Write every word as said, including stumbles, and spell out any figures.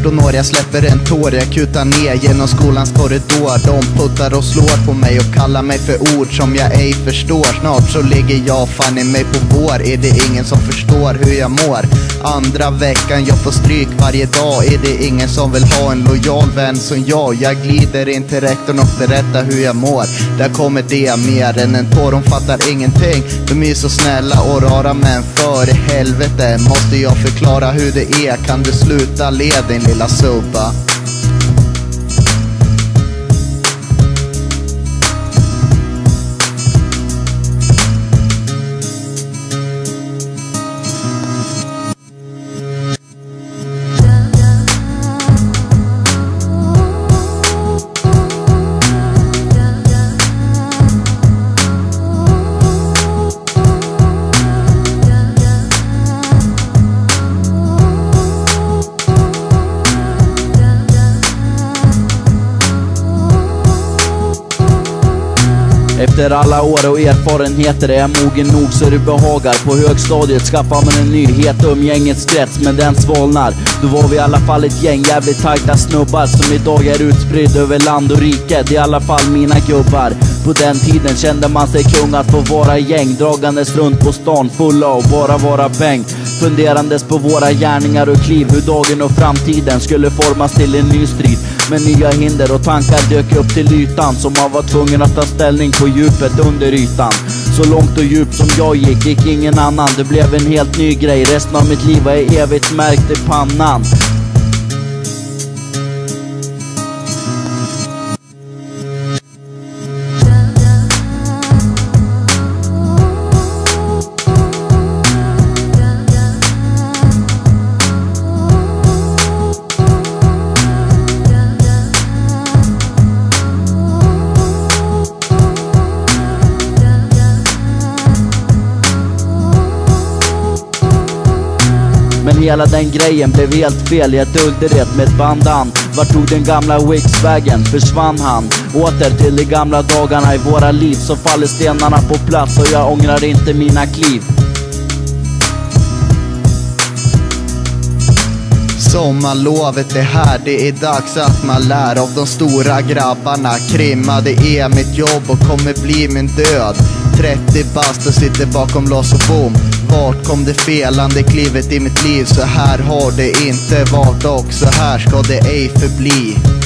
arton år, jag släpper en tår. Jag kutar ner genom skolans korridor. De puttar och slår på mig och kallar mig för ord som jag ej förstår. Snart så ligger jag fan i mig på vår. Är det ingen som förstår hur jag mår? Andra veckan jag får stryk varje dag. Är det ingen som vill ha en lojal vän som jag? Jag glider in till rektorn och berättar hur jag mår. Där kommer det mer än en tår. De fattar ingenting, de är så snälla och rara. Men för i helvete måste jag förklara hur det är. Kan du sluta le din lilla subba? Efter alla år och erfarenheter är jag mogen nog så det behagar. På högstadiet skaffar man en nyhet om gängets krets, men den svalnar. Då var vi i alla fall ett gäng jävligt tajta snubbar som idag är utspridd över land och rike. Det är i alla fall mina gubbar. På den tiden kände man sig kung att få vara gäng, dragandes runt på stan fulla och bara vara peng. Funderandes på våra gärningar och kliv, hur dagen och framtiden skulle formas till en ny strid. Men nya hinder och tankar dök upp till ytan, som man var tvungen att ta ställning på djupet under ytan. Så långt och djupt som jag gick, gick ingen annan. Det blev en helt ny grej, resten av mitt liv är evigt märkt i pannan. Men hela den grejen blev helt fel, jag dolde det med ett bandan. Vart tog den gamla Wix-vägen? Försvann han? Åter till de gamla dagarna i våra liv. Så faller stenarna på plats och jag ångrar inte mina kliv. Sommarlovet är här, det är dags att man lär av de stora grabbarna. Krimma, det är mitt jobb och kommer bli min död. trettio bast och sitter bakom lås och bom. Vart kom det felande klivet i mitt liv? Så här har det inte varit och så här ska det ej förbli.